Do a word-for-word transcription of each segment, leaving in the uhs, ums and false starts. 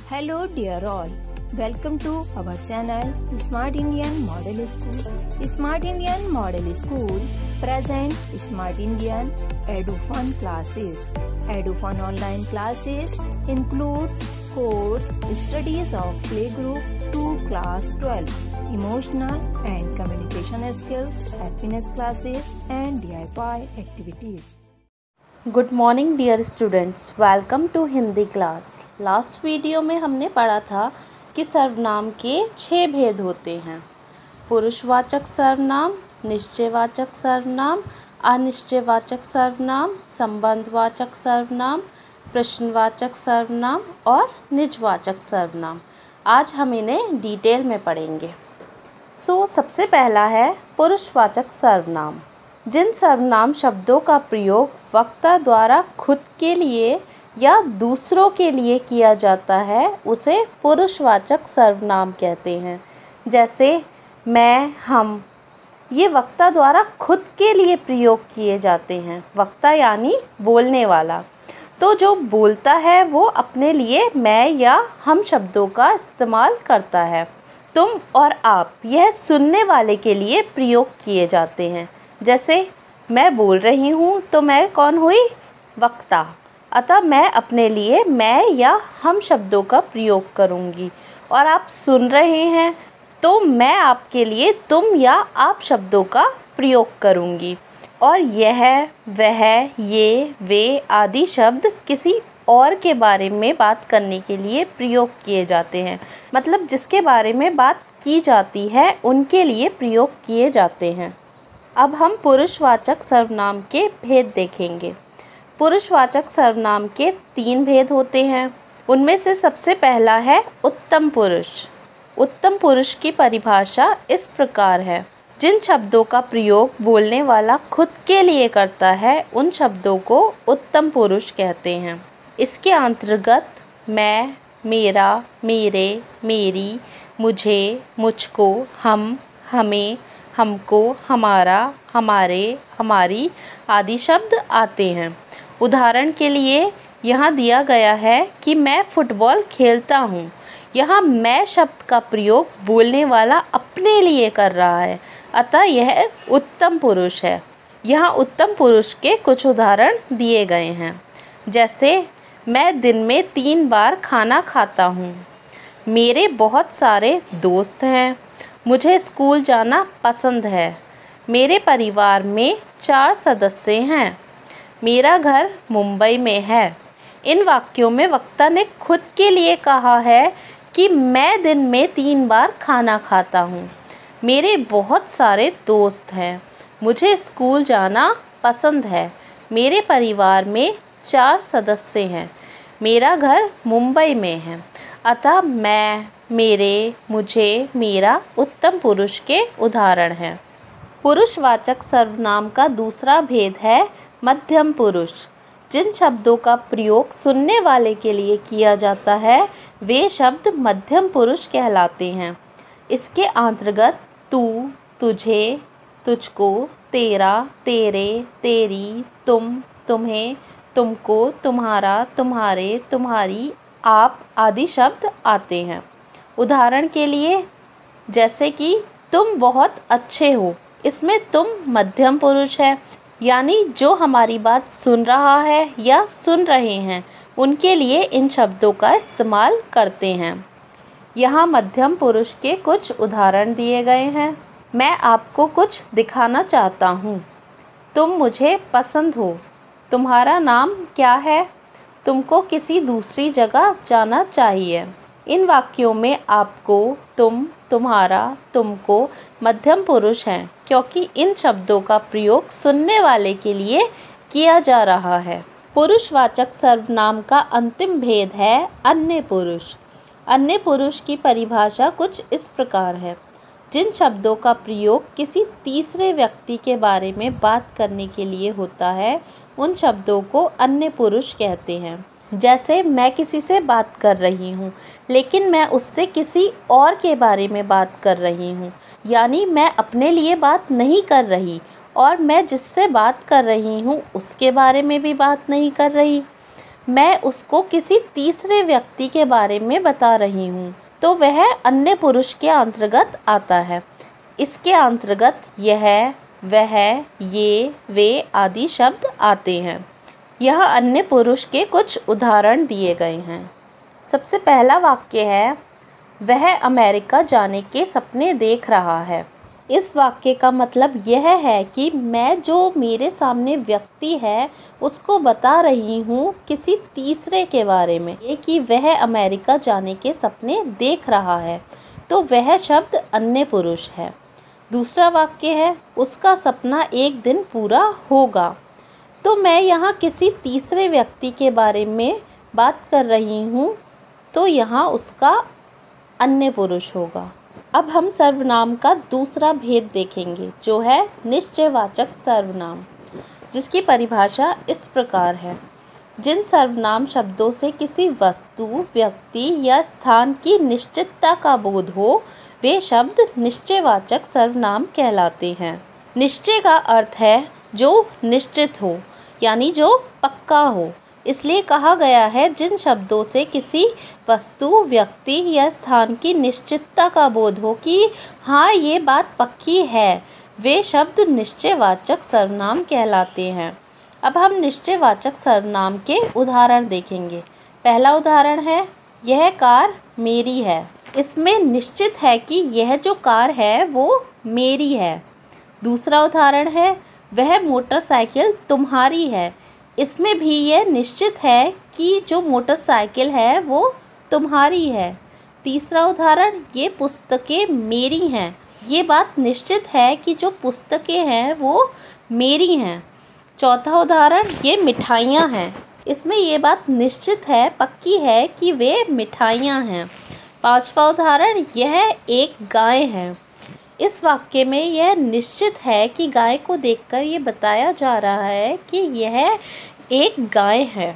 Hello dear all, welcome to our channel Smart Indian Model School. Smart Indian Model School present Smart Indian EduFun classes. EduFun online classes include course studies of playgroup to class twelve, emotional and communication skills, happiness classes and D I Y activities. Good morning dear students, welcome to Hindi class. Last video में हमने पढ़ा था कि सर्वनाम के छह भेद होते हैं। पुरुषवाचक सर्वनाम, निश्चयवाचक सर्वनाम, अनिश्चयवाचक सर्वनाम, संबंधवाचक सर्वनाम, प्रश्नवाचक सर्वनाम और निजवाचक सर्वनाम। आज हम इन्हें डिटेल में पढ़ेंगे। सो so, सबसे पहला है पुरुषवाचक सर्वनाम। जिन सर्वनाम शब्दों का प्रयोग वक्ता द्वारा खुद के लिए या दूसरों के लिए किया जाता है उसे पुरुषवाचक सर्वनाम कहते हैं। जैसे मैं, हम, ये वक्ता द्वारा खुद के लिए प्रयोग किए जाते हैं। वक्ता यानी बोलने वाला। तो जो बोलता है वो अपने लिए मैं या हम शब्दों का इस्तेमाल करता है। तुम और आप, यह सुनने वाले के लिए प्रयोग किए जाते हैं। जैसे मैं बोल रही हूँ तो मैं कौन हुई? वक्ता। अतः मैं अपने लिए मैं या हम शब्दों का प्रयोग करूँगी। और आप सुन रहे हैं तो मैं आपके लिए तुम या आप शब्दों का प्रयोग करूँगी। और यह, वह, ये, वे आदि शब्द किसी और के बारे में बात करने के लिए प्रयोग किए जाते हैं। मतलब जिसके बारे में बात की जाती है उनके लिए प्रयोग किए जाते हैं। अब हम पुरुषवाचक सर्वनाम के भेद देखेंगे। पुरुषवाचक सर्वनाम के तीन भेद होते हैं। उनमें से सबसे पहला है उत्तम पुरुष। उत्तम पुरुष की परिभाषा इस प्रकार है: जिन शब्दों का प्रयोग बोलने वाला खुद के लिए करता है उन शब्दों को उत्तम पुरुष कहते हैं। इसके अंतर्गत मैं, मेरा, मेरे, मेरी, मुझे, मुझको, हम, हमें, हमको, हमारा, हमारे, हमारी आदि शब्द आते हैं। उदाहरण के लिए यहाँ दिया गया है कि मैं फुटबॉल खेलता हूँ। यहाँ मैं शब्द का प्रयोग बोलने वाला अपने लिए कर रहा है, अतः यह उत्तम पुरुष है। यहाँ उत्तम पुरुष के कुछ उदाहरण दिए गए हैं। जैसे मैं दिन में तीन बार खाना खाता हूँ। मेरे बहुत सारे दोस्त हैं। मुझे स्कूल जाना पसंद है। मेरे परिवार में चार सदस्य हैं। मेरा घर मुंबई में है। इन वाक्यों में वक्ता ने खुद के लिए कहा है कि मैं दिन में तीन बार खाना खाता हूँ। मेरे बहुत सारे दोस्त हैं। मुझे स्कूल जाना पसंद है। मेरे परिवार में चार सदस्य हैं। मेरा घर मुंबई में है। अतः मैं, मेरे, मुझे, मेरा उत्तम पुरुष के उदाहरण हैं। पुरुषवाचक सर्वनाम का दूसरा भेद है मध्यम पुरुष। जिन शब्दों का प्रयोग सुनने वाले के लिए किया जाता है वे शब्द मध्यम पुरुष कहलाते हैं। इसके अंतर्गत तू, तुझे, तुझको, तेरा, तेरे, तेरी, तुम, तुम्हें, तुमको, तुम्हारा, तुम्हारे, तुम्हारी, आप आदि शब्द आते हैं। उदाहरण के लिए जैसे कि तुम बहुत अच्छे हो, इसमें तुम मध्यम पुरुष है, यानी जो हमारी बात सुन रहा है या सुन रहे हैं उनके लिए इन शब्दों का इस्तेमाल करते हैं। यहाँ मध्यम पुरुष के कुछ उदाहरण दिए गए हैं। मैं आपको कुछ दिखाना चाहता हूँ। तुम मुझे पसंद हो। तुम्हारा नाम क्या है? तुमको किसी दूसरी जगह जाना चाहिए। इन वाक्यों में आपको, तुम, तुम्हारा, तुमको मध्यम पुरुष हैं क्योंकि इन शब्दों का प्रयोग सुनने वाले के लिए किया जा रहा है। पुरुषवाचक सर्वनाम का अंतिम भेद है अन्य पुरुष। अन्य पुरुष की परिभाषा कुछ इस प्रकार है: जिन शब्दों का प्रयोग किसी तीसरे व्यक्ति के बारे में बात करने के लिए होता है उन शब्दों को अन्य पुरुष कहते हैं। जैसे मैं किसी से बात कर रही हूँ लेकिन मैं उससे किसी और के बारे में बात कर रही हूँ, यानी मैं अपने लिए बात नहीं कर रही और मैं जिससे बात कर रही हूँ उसके बारे में भी बात नहीं कर रही। मैं उसको किसी तीसरे व्यक्ति के बारे में बता रही हूँ तो वह अन्य पुरुष के अंतर्गत आता है। इसके अंतर्गत यह, वह, ये, वे आदि शब्द आते हैं। यह अन्य पुरुष के कुछ उदाहरण दिए गए हैं। सबसे पहला वाक्य है, वह अमेरिका जाने के सपने देख रहा है। इस वाक्य का मतलब यह है कि मैं जो मेरे सामने व्यक्ति है उसको बता रही हूँ किसी तीसरे के बारे में, ये कि वह अमेरिका जाने के सपने देख रहा है, तो वह शब्द अन्य पुरुष है। दूसरा वाक्य है, उसका सपना एक दिन पूरा होगा, तो मैं यहाँ किसी तीसरे व्यक्ति के बारे में बात कर रही हूँ, तो यहाँ उसका अन्य पुरुष होगा। अब हम सर्वनाम का दूसरा भेद देखेंगे जो है निश्चयवाचक सर्वनाम, जिसकी परिभाषा इस प्रकार है। जिन सर्वनाम शब्दों से किसी वस्तु, व्यक्ति या स्थान की निश्चितता का बोध हो वे शब्द निश्चयवाचक सर्वनाम कहलाते हैं। निश्चय का अर्थ है जो निश्चित हो, यानी जो पक्का हो। इसलिए कहा गया है जिन शब्दों से किसी वस्तु, व्यक्ति या स्थान की निश्चितता का बोध हो कि हाँ ये बात पक्की है, वे शब्द निश्चयवाचक सर्वनाम कहलाते हैं। अब हम निश्चयवाचक सर्वनाम के उदाहरण देखेंगे। पहला उदाहरण है, यह कार मेरी है। इसमें निश्चित है कि यह जो कार है वो मेरी है। दूसरा उदाहरण है, वह मोटरसाइकिल तुम्हारी है। इसमें भी यह निश्चित है कि जो मोटरसाइकिल है वो तुम्हारी है। तीसरा उदाहरण, ये पुस्तकें मेरी हैं। ये बात निश्चित है कि जो पुस्तकें हैं वो मेरी हैं। चौथा उदाहरण, ये मिठाइयाँ हैं। इसमें ये बात निश्चित है, पक्की है कि वे मिठाइयाँ हैं। पांचवा उदाहरण, यह एक गाय है। इस वाक्य में यह निश्चित है कि गाय को देखकर ये बताया जा रहा है कि यह एक गाय है।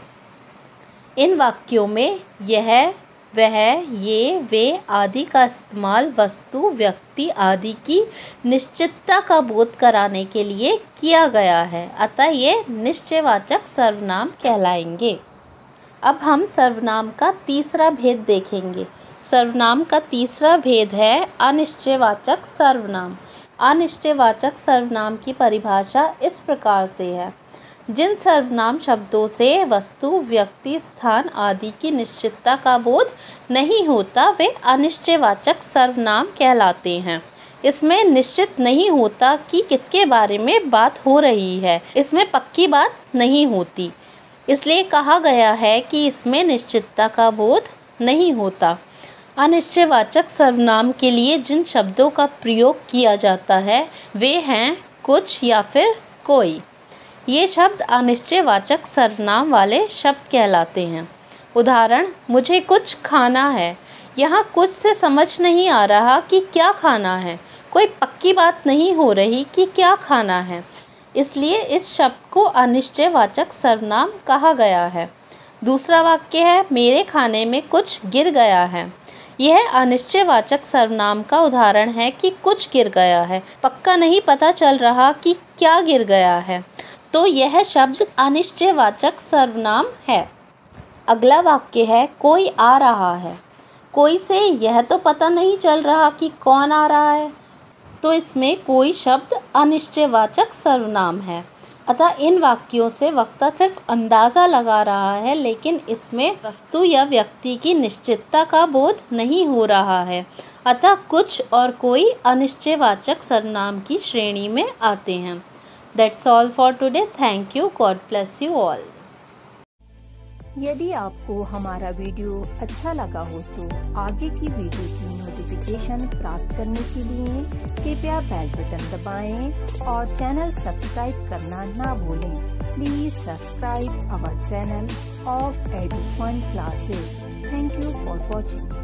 इन वाक्यों में यह, वह, ये, वे आदि का इस्तेमाल वस्तु, व्यक्ति आदि की निश्चितता का बोध कराने के लिए किया गया है, अतः ये निश्चयवाचक सर्वनाम कहलाएंगे। अब हम सर्वनाम का तीसरा भेद देखेंगे। सर्वनाम का तीसरा भेद है अनिश्चयवाचक सर्वनाम। अनिश्चयवाचक सर्वनाम की परिभाषा इस प्रकार से है, जिन सर्वनाम शब्दों से वस्तु, व्यक्ति, स्थान आदि की निश्चितता का बोध नहीं होता वे अनिश्चयवाचक सर्वनाम कहलाते हैं। इसमें निश्चित नहीं होता कि किसके बारे में बात हो रही है, इसमें पक्की बात नहीं होती, इसलिए कहा गया है कि इसमें निश्चितता का बोध नहीं होता। अनिश्चयवाचक सर्वनाम के लिए जिन शब्दों का प्रयोग किया जाता है वे हैं कुछ या फिर कोई। ये शब्द अनिश्चयवाचक सर्वनाम वाले शब्द कहलाते हैं। उदाहरण, मुझे कुछ खाना है। यहाँ कुछ से समझ नहीं आ रहा कि क्या खाना है, कोई पक्की बात नहीं हो रही कि क्या खाना है, इसलिए इस शब्द को अनिश्चयवाचक सर्वनाम कहा गया है। दूसरा वाक्य है, मेरे खाने में कुछ गिर गया है। यह अनिश्चयवाचक सर्वनाम का उदाहरण है कि कुछ गिर गया है, पक्का नहीं पता चल रहा कि क्या गिर गया है, तो यह शब्द अनिश्चयवाचक सर्वनाम है। अगला वाक्य है, कोई आ रहा है। कोई से यह तो पता नहीं चल रहा कि कौन आ रहा है, तो इसमें कोई शब्द अनिश्चयवाचक सर्वनाम है। अतः इन वाक्यों से वक्ता सिर्फ अंदाज़ा लगा रहा है, लेकिन इसमें वस्तु या व्यक्ति की निश्चितता का बोध नहीं हो रहा है। अतः कुछ और कोई अनिश्चयवाचक सर्वनाम की श्रेणी में आते हैं। That's all for today. Thank you. God bless you all. यदि आपको हमारा वीडियो अच्छा लगा हो तो आगे की वीडियो की नोटिफिकेशन प्राप्त करने के लिए कृपया बेल बटन दबाएं और चैनल सब्सक्राइब करना ना भूलें। Please subscribe our channel of Edufun classes. Thank you for watching.